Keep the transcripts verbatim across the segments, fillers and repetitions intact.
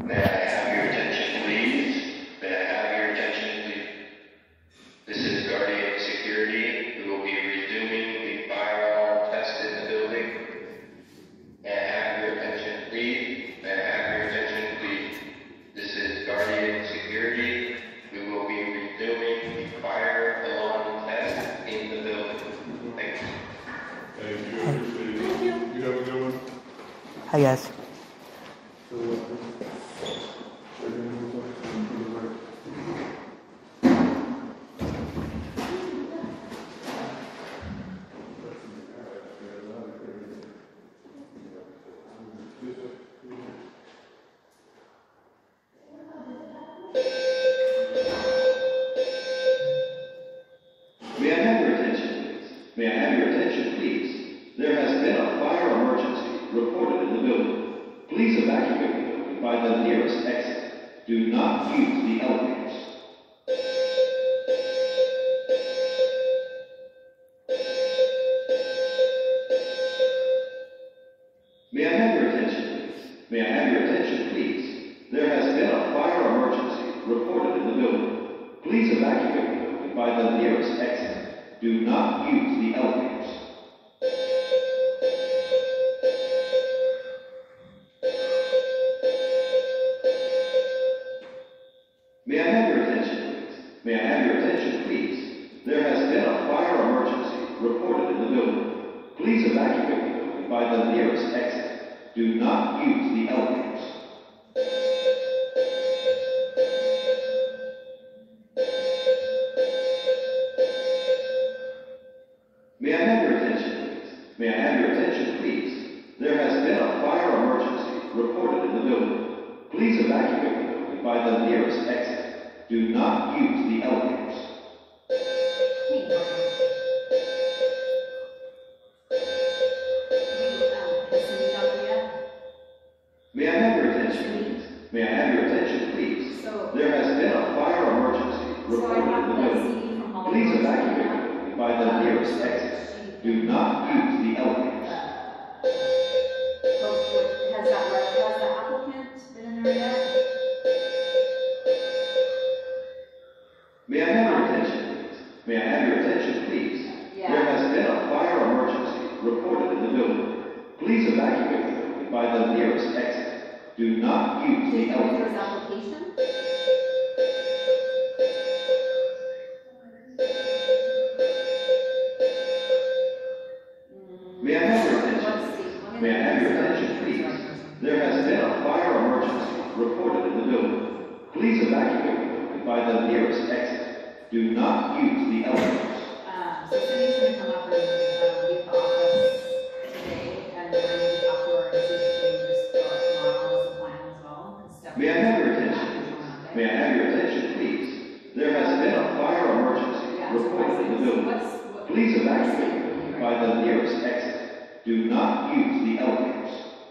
May I have your attention, please? May I have your attention, please? This is Guardian Security. We will be resuming the fire alarm test in the building. May I have your attention, please? May I have your attention, please? This is Guardian Security. We will be resuming the fire alarm test in the building. Thank you. Thank you. Thank you. You have a good one. Hi guys. May I have your attention, please? May I have your attention, please? There has been a fire emergency reported in the building. Please evacuate the building by the nearest exit. Do not use the elevators. May I have your attention, please? May I have your attention, please? There has been a fire emergency reported in the building. Please evacuate the building by the nearest exit. Do not use the elevators. May I have your attention, please? May I have your attention, please? There has been a fire emergency reported in the building. Please evacuate the building by the nearest exit. Do not use the elevators. May I have your attention, please? May I have your attention, please? There has been a fire emergency reported in the building. Please evacuate the building by the nearest exit. Do not use the elevators. May I have your attention, please? May I have your attention, please? There has been a fire emergency reported in the building. Please evacuate the building by the nearest exit. Do not use the elevators. Has that, has the applicant been in there yet? May I have your attention, please? May I have your attention, please? Yeah. There has been a fire emergency reported in the building. Please evacuate the building by the nearest exit. Do not use the elevators. His application? May I have your attention? May I have your attention, please? There has been a fire emergency reported in the building. Please evacuate the building by the nearest exit. Do not use the elevators. Um, so Cindy's going to come up and uh, leave the office today, and then I need to talk to her and see if we can just go out tomorrow as a plan as well. May I have your attention? May I have your attention, please? There has been a fire emergency Yeah, so reported in the building. what's, what, Please evacuate the building by the nearest exit. Do not use the elevators.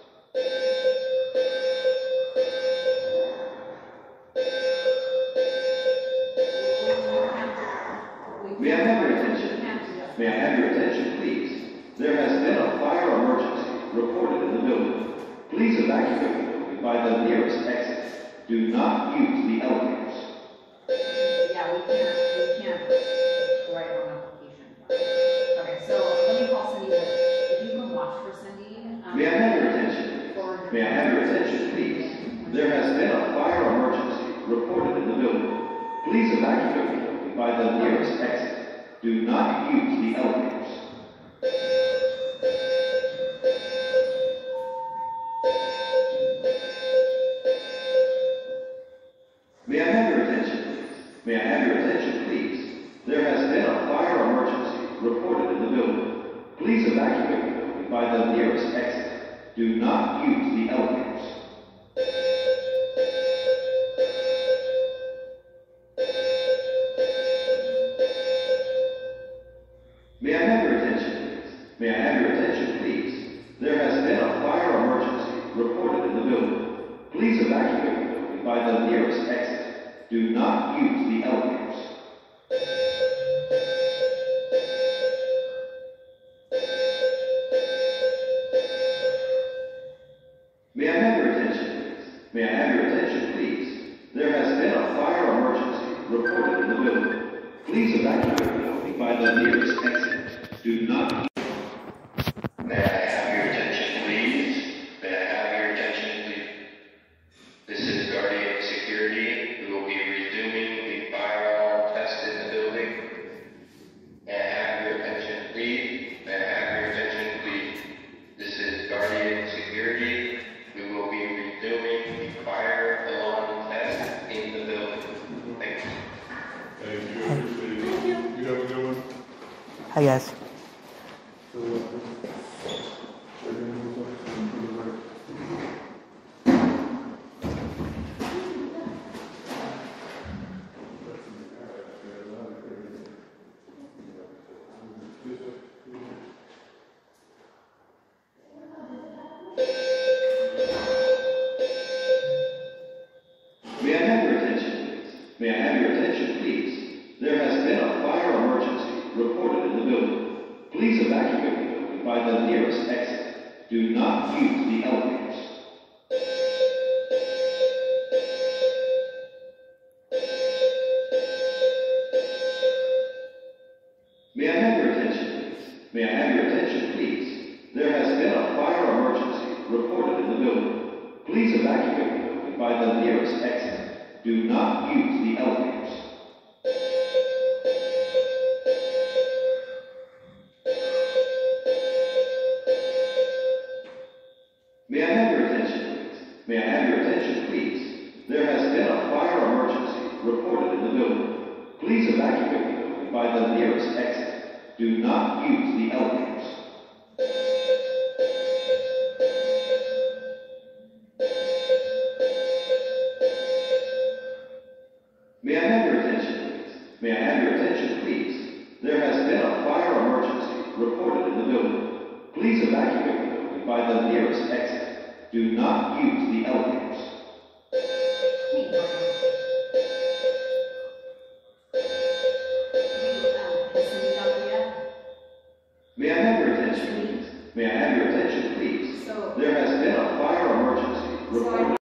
May I have your attention? May I have your attention, please? There has been a fire emergency reported in the building. Please evacuate the building by the nearest exit. Do not use the elevators. Yeah, we can't, we can't write our application. Okay, so let me call Cindy, but if you can watch for Cindy. Um, May I have your attention, please? May I have your attention, please? There has been a fire emergency reported in the building. Please evacuate the building by the nearest exit. Do not use the elevators. May I have your attention, please? May I have your attention, please? There has been a fire emergency reported in the building. Please evacuate the building by the nearest exit. Do not use the elevators. May I have your attention, please? May I have your attention, please? There has been a fire emergency reported in the building. Please evacuate the building by the nearest exit. Do not use the elevators. May I have your attention, please? May I have your attention, please? There has been a fire emergency reported in the building. Please evacuate the building by the nearest exit. Do not... May I have your attention, please? May I have your attention, please? This is Guardian Security, who will be resuming the firewall test in the building. May I have your attention, please? May I have your attention, please? This is Guardian Security, who will be resuming the fire alarm test in the building. Thank you. Thank you, I appreciate it. You have a good one? Hi guys. May I have your attention, please? May I have your attention, please? There has been a fire emergency reported in the building. Please evacuate the building by the nearest exit. Do not use the elevators. May I have your attention, please? May I have your attention, please? There has been a fire emergency reported in the building. Please evacuate the building by the nearest exit. Do not use the elevators. May I have your attention, please? May I have your attention, please? There has been a fire emergency reported in the building. Please evacuate the building by the nearest exit. Do not use the elevators. May I have your attention, please? May I have your attention, please? There has been a fire emergency reported in the building. Please evacuate the building by the nearest exit. Do not use the elevators. Hey, Morgan. Wait, um, has Cindy got there yet? May I have your attention, please? May I have your attention, please? So- There has been a fire emergency So I reported.